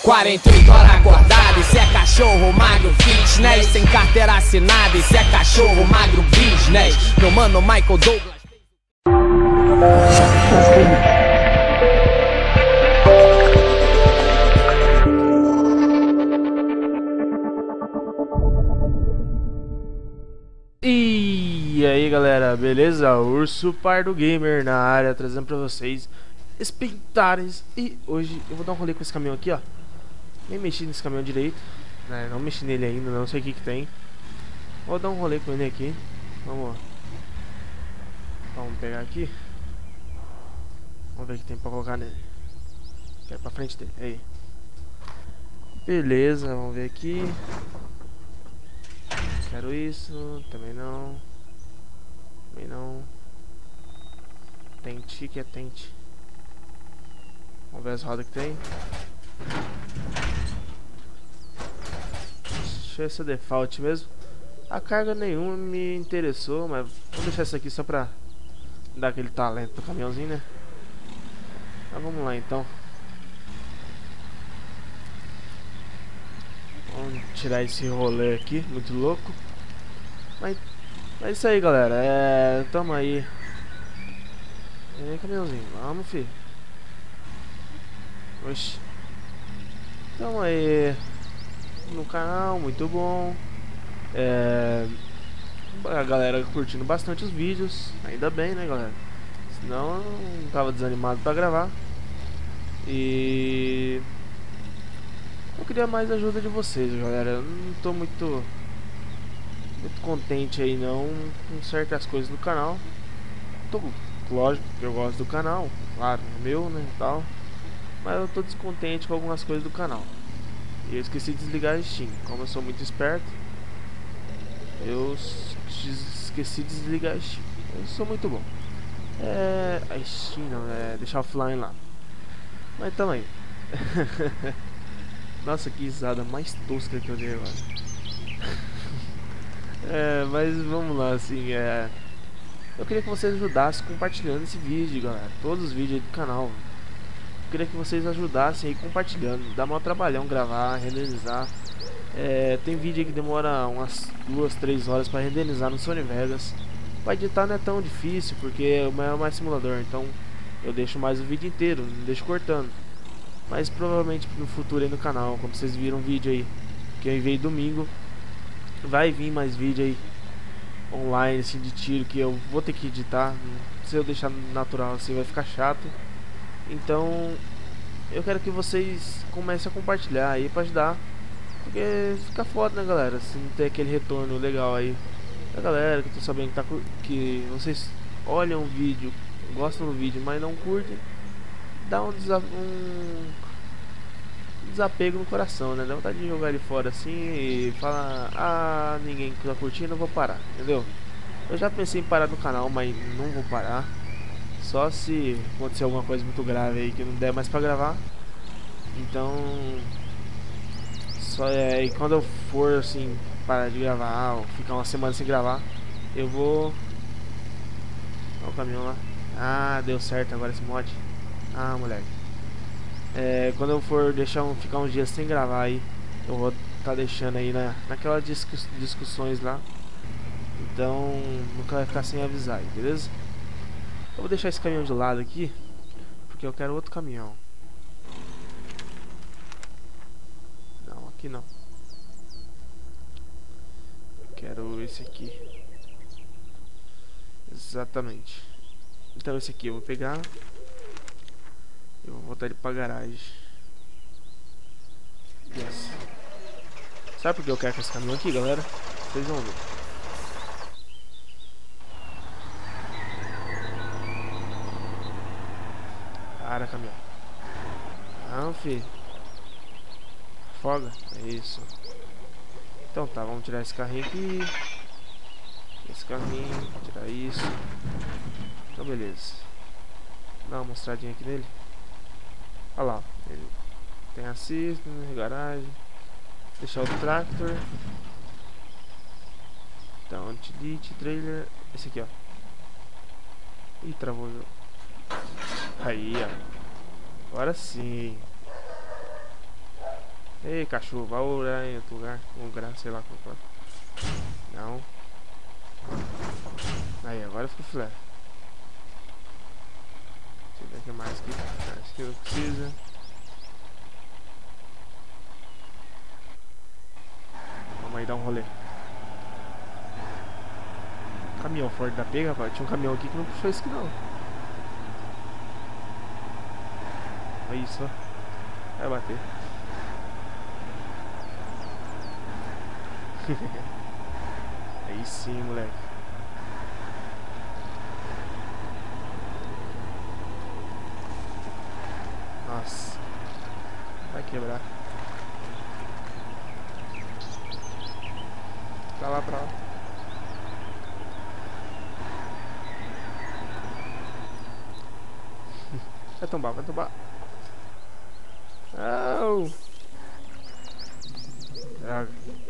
48 horas acordado, isso é cachorro magro fitness. Sem carteira assinada, isso é cachorro magro business. Meu mano Michael Douglas. E aí galera, beleza? Urso Pardo Gamer na área, trazendo pra vocês Espectares. E hoje eu vou dar um rolê com esse caminhão aqui, ó. Nem mexi nesse caminhão direito, né? Não mexi nele ainda, não sei o que que tem. Vou dar um rolê com ele aqui. Vamos pegar aqui. Vamos ver o que tem pra colocar nele. Quero pra frente dele, aí. Beleza, vamos ver aqui. Quero isso, também não. Também não. Tente, que é tente. Vamos ver as rodas que tem. Deixa eu essa default mesmo. A carga nenhuma me interessou, mas vou deixar isso aqui só pra dar aquele talento pro caminhãozinho, né? Mas vamos lá então. Vamos tirar esse rolê aqui, muito louco. Mas é isso aí, galera. Tamo aí. E aí, caminhãozinho, vamos, filho. Oxi. Tamo aí no canal, muito bom. A galera curtindo bastante os vídeos. Ainda bem, né, galera? Senão eu não tava desanimado pra gravar. E eu queria mais a ajuda de vocês, galera. Eu não tô muito contente aí não com certas coisas do canal. Lógico que eu gosto do canal, claro, é meu, né, tal. Mas eu tô descontente com algumas coisas do canal. E eu esqueci de desligar a Steam. Como eu sou muito esperto, eu esqueci de desligar a Steam. Eu sou muito bom. A Steam não, deixar offline lá. Mas também. Nossa, que risada mais tosca que eu dei agora. Mas vamos lá, assim, eu queria que vocês ajudassem compartilhando esse vídeo, galera. Todos os vídeos aí do canal. Eu queria que vocês ajudassem aí compartilhando. Dá maior trabalhão gravar, renderizar. Tem vídeo aí que demora umas 2, 3 horas para renderizar no Sony Vegas. Pra editar não é tão difícil, porque é mais simulador. Então eu deixo mais o vídeo inteiro, não deixo cortando. Mas provavelmente no futuro aí no canal, como vocês viram o vídeo aí que eu enviei domingo, vai vir mais vídeo aí online, assim, de tiro, que eu vou ter que editar. Se eu deixar natural assim vai ficar chato. Então eu quero que vocês comecem a compartilhar aí pra ajudar, porque fica foda, né, galera, se não ter aquele retorno legal aí da galera, que eu tô sabendo que vocês olham o vídeo, gostam do vídeo, mas não curtem. Dá um desapego no coração, né? Dá vontade de jogar ele fora assim e falar: ah, ninguém tá curtindo, eu vou parar, entendeu? Eu já pensei em parar no canal, mas não vou parar. Só se acontecer alguma coisa muito grave aí que não der mais pra gravar. Então e quando eu for assim parar de gravar ou ficar uma semana sem gravar, eu vou. Olha o caminhão lá. Ah, deu certo agora esse mod. Ah, moleque. Quando eu for ficar uns dias sem gravar aí, eu vou tá deixando aí naquelas discussões lá. Então nunca vai ficar sem avisar aí, beleza? Eu vou deixar esse caminhão de lado aqui, porque eu quero outro caminhão. Não, aqui não. Eu quero esse aqui. Exatamente. Então esse aqui eu vou pegar. Eu vou botar ele pra garagem. Yes. Sabe por que eu quero com esse caminhão aqui, galera? Vocês vão ver. Para, caminhão. Não, filho. Foga. É isso. Então tá, vamos tirar esse carrinho aqui. Esse carrinho. Tirar isso. Então beleza. Dá uma mostradinha aqui nele. Olha lá. Ele tem assist, garagem. Deixar o tractor. Então, anti-delete, trailer. Esse aqui, ó. Ih, travou o jogo. Aí, ó. Agora sim. Ei, cachorro, vai orar em outro lugar. Um lugar, sei lá qual. Não. Aí, agora ficou filé. Deixa eu ver o que mais aqui. Acho que eu preciso. Vamos aí dar um rolê. Caminhão forte da pega, rapaz. Tinha um caminhão aqui que não puxou isso aqui não. Olha isso, ó. Vai bater. Aí sim, moleque. Nossa. Vai quebrar. Pra lá, pra lá. Vai tombar, vai tombar. Não. Droga.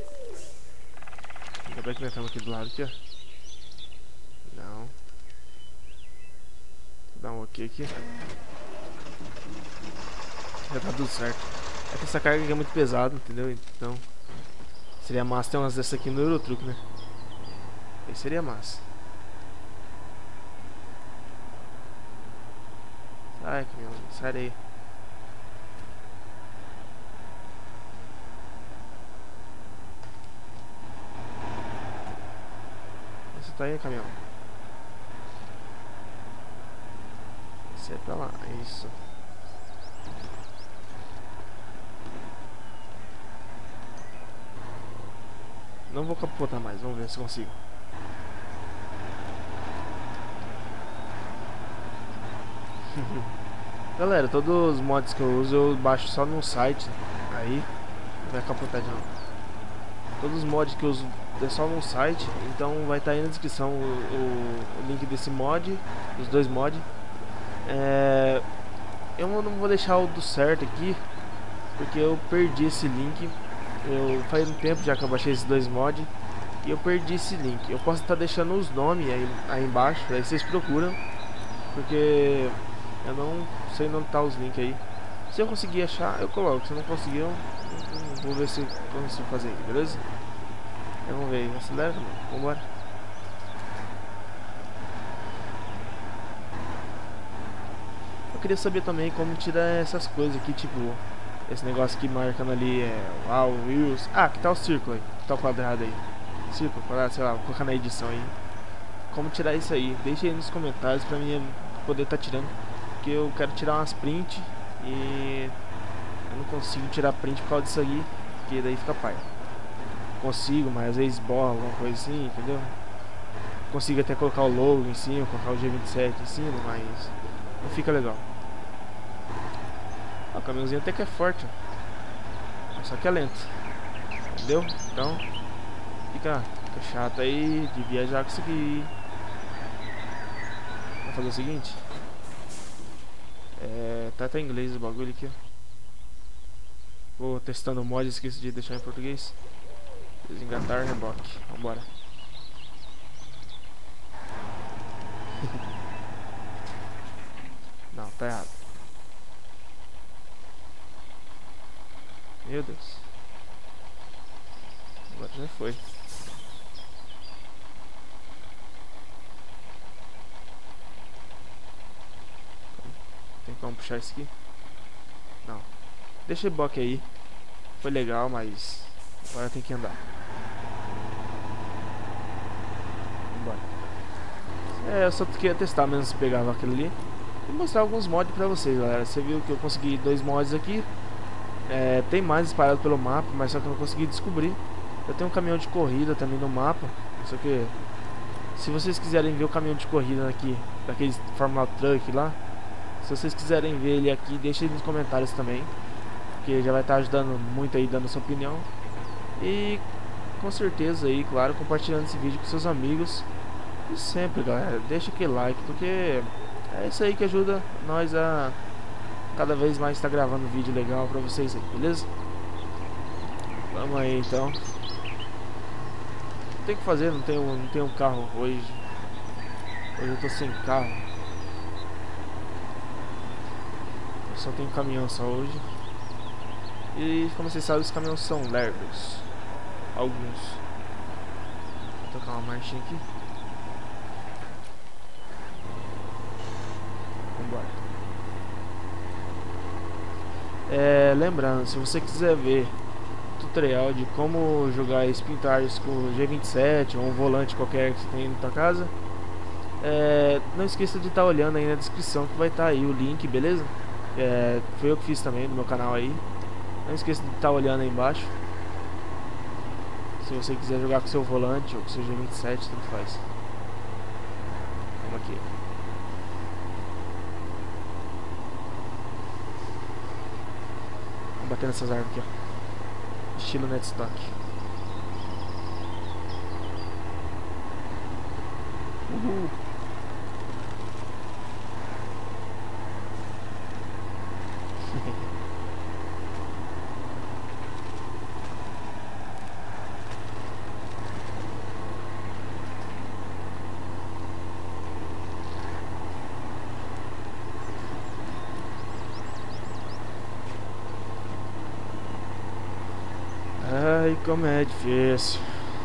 Ainda bem que nós estamos aqui do lado aqui, ó. Não. Vou dar um ok aqui. Já tá tudo certo. É que essa carga aqui é muito pesada, entendeu? Então seria massa ter umas dessas aqui no Eurotruck, né? Aí seria massa. Sai, caminhão, sai daí. Você tá aí, caminhão? Você é pra lá, isso. Não vou capotar mais, vamos ver se consigo. Galera, todos os mods que eu uso eu baixo só no site. Aí vai capotar de novo. Todos os mods que eu uso é só no site. Então vai estar aí na descrição o link desse mod, os dois mods. Eu não vou deixar o do certo aqui, porque eu perdi esse link. Faz um tempo já que eu baixei esses dois mods e eu perdi esse link. Eu posso estar deixando os nomes aí embaixo, aí vocês procuram, porque eu não sei onde tá os links aí. Se eu conseguir achar, eu coloco. Se eu não conseguir, eu vou ver se eu consigo fazer aí, beleza? Então, vamos ver aí, acelera, vambora. Eu queria saber também como tirar essas coisas aqui, tipo esse negócio aqui marcando ali wow, Wheels. Ah, que tá o círculo aí, que tá o quadrado aí. Círculo, quadrado, sei lá, vou colocar na edição aí. Como tirar isso aí? Deixa aí nos comentários pra mim poder tá tirando. Porque eu quero tirar umas print e eu não consigo tirar print por causa disso aí, porque daí fica paia. Consigo, mas às vezes borra alguma coisa assim, entendeu? Consigo até colocar o logo em cima, colocar o G27 em cima, mas não fica legal. O caminhãozinho até que é forte, só que é lento, entendeu? Então fica chato aí de viajar com isso aqui. Vamos fazer o seguinte, tá até em inglês o bagulho aqui, ó. Vou testando o mod, esqueci de deixar em português. Desengatar reboque, vambora. Não, tá errado. Meu Deus. Agora já foi. Tem como puxar isso aqui? Não. Deixa o reboque aí. Foi legal, mas agora tem que andar. Vambora. Eu só queria testar mesmo se pegava aquilo ali. E mostrar alguns mods pra vocês, galera. Você viu que eu consegui 2 mods aqui. Tem mais espalhado pelo mapa, mas só que eu não consegui descobrir. Eu tenho um caminhão de corrida também no mapa. Só que se vocês quiserem ver o caminhão de corrida aqui, daquele Fórmula Truck lá, se vocês quiserem ver ele aqui, deixa aí nos comentários também, porque já vai estar ajudando muito aí, dando sua opinião. E com certeza aí, claro, compartilhando esse vídeo com seus amigos. E sempre, galera, deixa aquele like, porque é isso aí que ajuda nós a cada vez mais estar gravando vídeo legal pra vocês aí, beleza? Vamos aí então. Tem que fazer, não tenho carro hoje. Hoje eu tô sem carro. Eu só tenho caminhão só hoje. E como vocês sabem, os caminhões são largos. Alguns. Vou tocar uma marchinha aqui. Vambora. Lembrando, se você quiser ver tutorial de como jogar Spin Tires com o G27 ou um volante qualquer que você tem na tua casa, não esqueça de estar olhando aí na descrição que vai estar aí o link, beleza? Foi eu que fiz também no meu canal aí. Não esqueça de estar olhando aí embaixo. Se você quiser jogar com seu volante ou com seu G27, tanto faz. Vamos aqui. Vamos bater nessas árvores aqui, ó. Estilo Netstock. Uhul. Ai, como é difícil.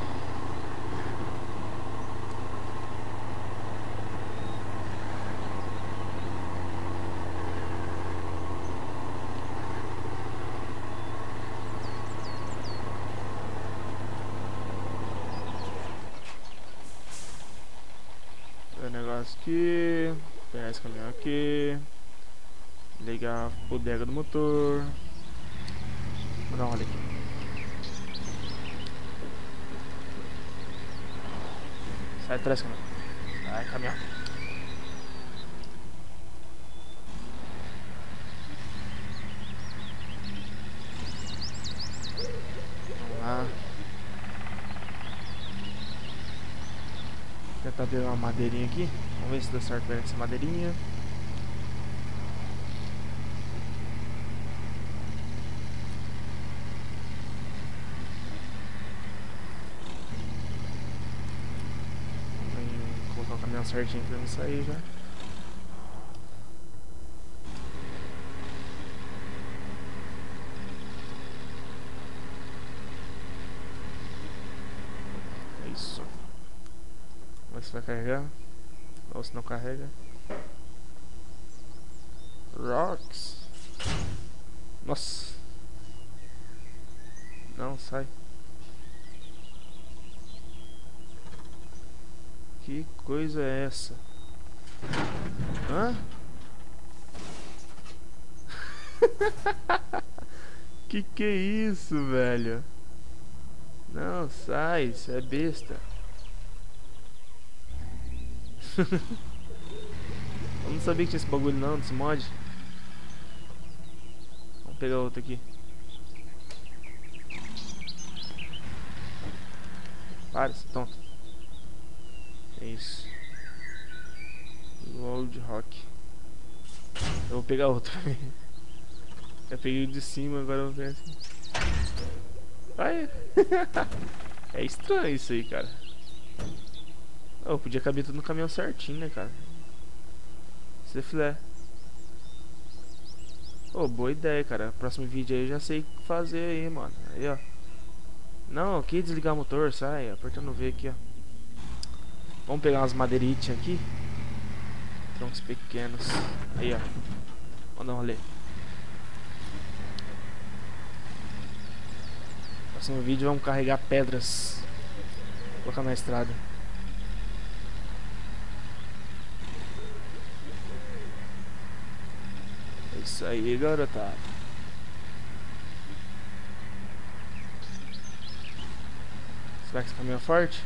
O negócio aqui. Pegar esse caminhão aqui. Ligar a bodega do motor. Vou dar uma olhada aqui. Sai atrás, caminhão. Sai, caminhão. Vamos lá. Vou tentar pegar uma madeirinha aqui. Vamos ver se dá certo pegar essa madeirinha. Colocar o caminhão certinho pra não sair já. É isso. Vamos ver se vai carregar. Ou se não carrega. Rocks. Nossa. Não, sai. Que coisa é essa? Hã? Que é isso, velho? Não, sai, isso é besta. Eu não sabia que tinha esse bagulho não, desse mod. Vamos pegar outro aqui. Para, seu tonto. É isso. Old Rock. Eu vou pegar outro. Eu peguei o de cima, agora eu vou pegar assim. Ai. É estranho isso aí, cara. Eu podia caber tudo no caminhão certinho, né, cara? Isso é filé. Oh, boa ideia, cara. Próximo vídeo aí eu já sei o que fazer aí, mano. Aí, ó. Não, aqui desligar o motor, sai. Apertando V aqui, ó. Vamos pegar umas madeiritas aqui. Troncos pequenos. Aí, ó. Vamos dar um rolê. Próximo vídeo vamos carregar pedras. Colocar na estrada. É isso aí, garotada. Será que esse caminhão é forte?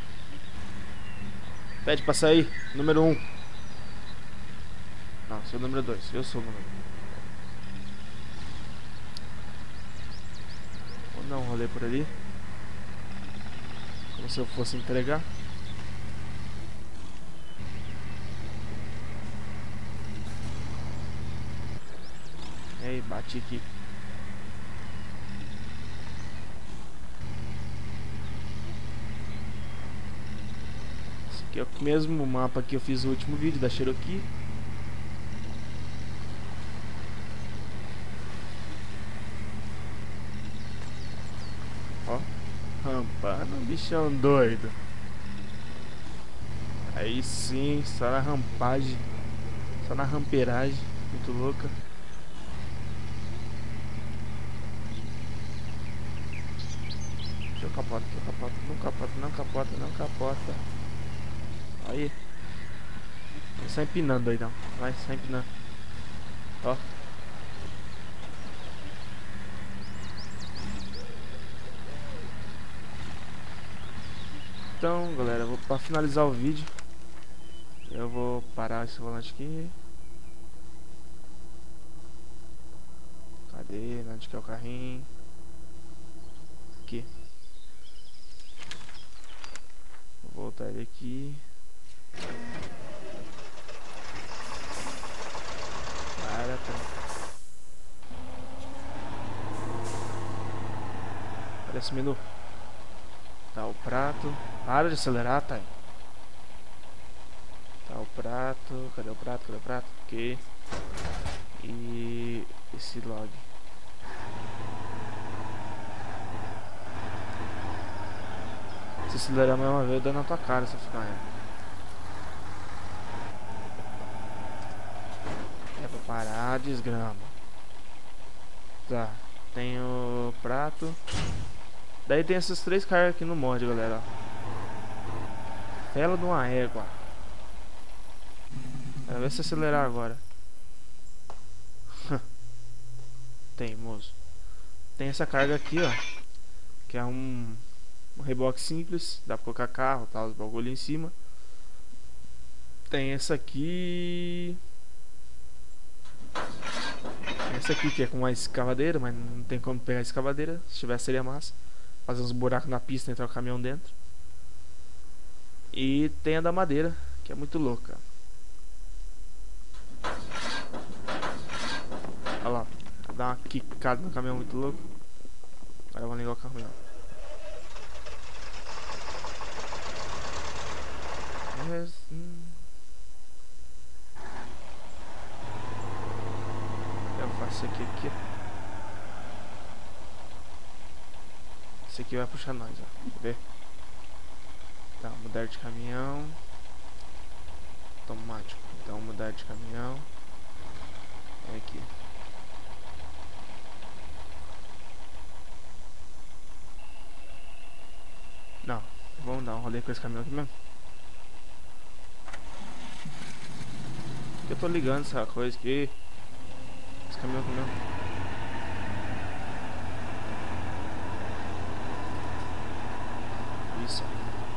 Pede pra sair, número 1. Não, sou o número 2, eu sou o número 1. Vou dar um rolê por ali. Como se eu fosse entregar. Ei, bati aqui. Esse aqui é o mesmo mapa que eu fiz no último vídeo da Cherokee. Bichão doido. Aí sim, só na rampagem. Só na ramperagem. Muito louca. Deixa eu capota, não capota, não capota, não capota. Aí. Sai empinando aí, não. Vai, sai empinando. Ó. Então, galera, pra finalizar o vídeo, eu vou parar esse volante aqui. Cadê? Onde que é o carrinho? Aqui. Vou voltar ele aqui. Para, Parece menu. Tá o prato. Para de acelerar, tá? Tá o prato. Cadê o prato? Cadê o prato? Aqui. E esse log. Se acelerar mais uma vez, eu dou na tua cara se ficar. É pra parar, desgrama. Tá. Tem o prato. Daí tem essas três cargas aqui no mod, galera. Fela de uma égua. Quero ver se acelerar agora. Teimoso. Tem essa carga aqui, ó. Que é um reboque simples. Dá pra colocar carro, tal, os bagulho em cima. Tem essa aqui. Essa aqui que é com uma escavadeira, mas não tem como pegar a escavadeira. Se tivesse seria massa. Fazer uns buracos na pista e entrar o caminhão dentro. E tem a da madeira, que é muito louca. Olha lá, dá uma quicada no caminhão muito louco. Agora vamos ligar o caminhão. Eu faço aqui. Esse aqui vai puxar nós, ó. Quer ver? Tá, mudar de caminhão. Automático. Então, mudar de caminhão. É aqui. Não, vamos dar um rolê com esse caminhão aqui mesmo. Eu tô ligando essa coisa aqui. Esse caminhão aqui mesmo. Isso.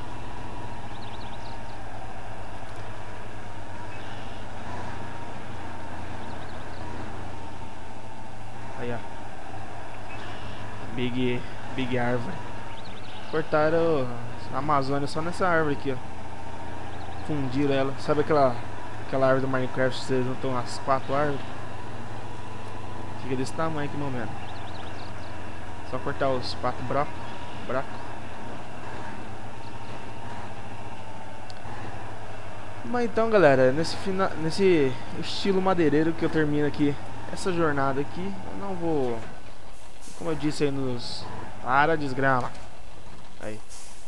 Aí, ó. Big árvore. Cortaram a Amazônia só nessa árvore aqui, ó. Fundiram ela. Sabe aquela árvore do Minecraft que vocês não estão as 4 árvores? Fica desse tamanho aqui no momento. Só cortar os 4 bracos. Mas então, galera, nesse estilo madeireiro que eu termino aqui essa jornada aqui. Eu não vou, como eu disse aí nos... Para, desgrama. Aí.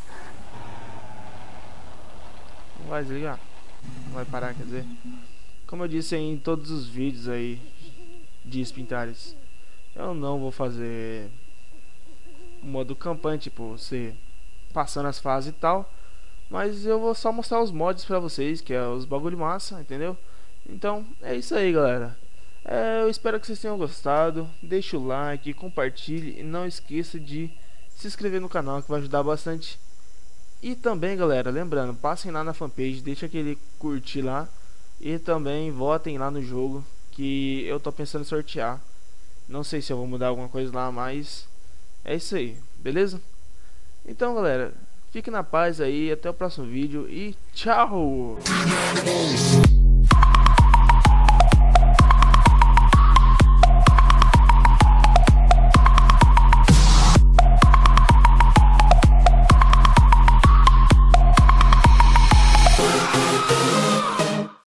Não vai desligar. Não vai parar, quer dizer. Como eu disse aí em todos os vídeos aí de Spintares, eu não vou fazer modo campanha, tipo, você passando as fases e tal. Mas eu vou só mostrar os mods pra vocês, que é os bagulho massa, entendeu? Então, é isso aí, galera. Eu espero que vocês tenham gostado. Deixa o like, compartilhe e não esqueça de se inscrever no canal, que vai ajudar bastante. E também, galera, lembrando, passem lá na fanpage, deixa aquele curtir lá. E também votem lá no jogo, que eu tô pensando em sortear. Não sei se eu vou mudar alguma coisa lá, mas é isso aí, beleza? Então, galera, fique na paz aí, até o próximo vídeo e tchau!